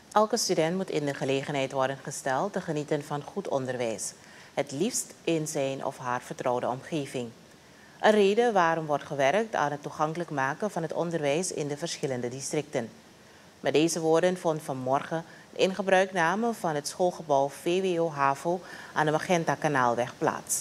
Elke student moet in de gelegenheid worden gesteld te genieten van goed onderwijs, het liefst in zijn of haar vertrouwde omgeving. Een reden waarom wordt gewerkt aan het toegankelijk maken van het onderwijs in de verschillende districten. Met deze woorden vond vanmorgen de ingebruikname van het schoolgebouw VWO-HAVO aan de Magenta-kanaalweg plaats.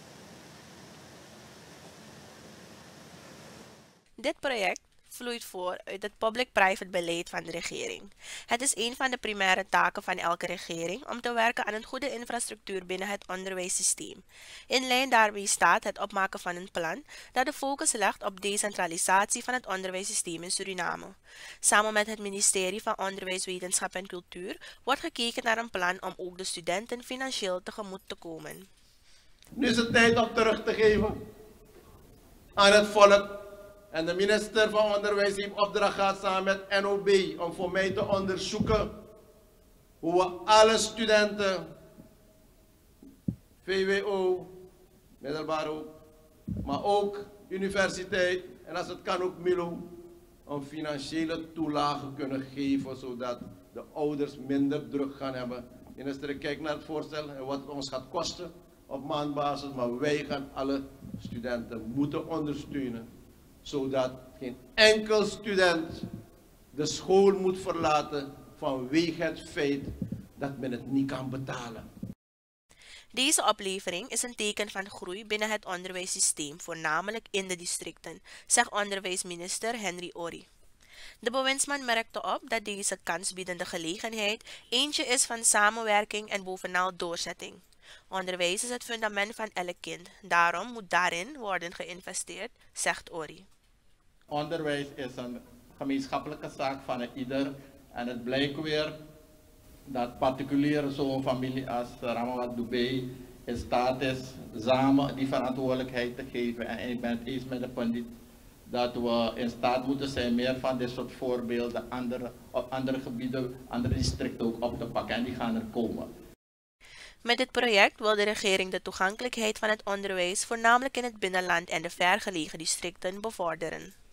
Dit project vloeit voort uit het public-private beleid van de regering. Het is een van de primaire taken van elke regering om te werken aan een goede infrastructuur binnen het onderwijssysteem. In lijn daarmee staat het opmaken van een plan dat de focus legt op decentralisatie van het onderwijssysteem in Suriname. Samen met het ministerie van Onderwijs, Wetenschap en Cultuur wordt gekeken naar een plan om ook de studenten financieel tegemoet te komen. Nu is het tijd om terug te geven aan het volk. En de minister van Onderwijs heeft opdracht gehad samen met NOB om voor mij te onderzoeken hoe we alle studenten, VWO, middelbaar ook, maar ook universiteit en als het kan ook MILO, een financiële toelage kunnen geven zodat de ouders minder druk gaan hebben. Minister, ik kijk naar het voorstel en wat het ons gaat kosten op maandbasis, maar wij gaan alle studenten moeten ondersteunen, zodat geen enkel student de school moet verlaten vanwege het feit dat men het niet kan betalen. Deze oplevering is een teken van groei binnen het onderwijssysteem, voornamelijk in de districten, zegt onderwijsminister Henry Ory. De bewindsman merkte op dat deze kansbiedende gelegenheid eentje is van samenwerking en bovenal doorzetting. Onderwijs is het fundament van elk kind, daarom moet daarin worden geïnvesteerd, zegt Ory. Onderwijs is een gemeenschappelijke zaak van ieder en het blijkt weer dat particulier zo'n familie als Ramawat Dubé in staat is samen die verantwoordelijkheid te geven. En ik ben het eens met de pandit dat we in staat moeten zijn meer van dit soort voorbeelden op andere gebieden, andere districten ook op te pakken en die gaan er komen. Met dit project wil de regering de toegankelijkheid van het onderwijs voornamelijk in het binnenland en de vergelegen districten bevorderen.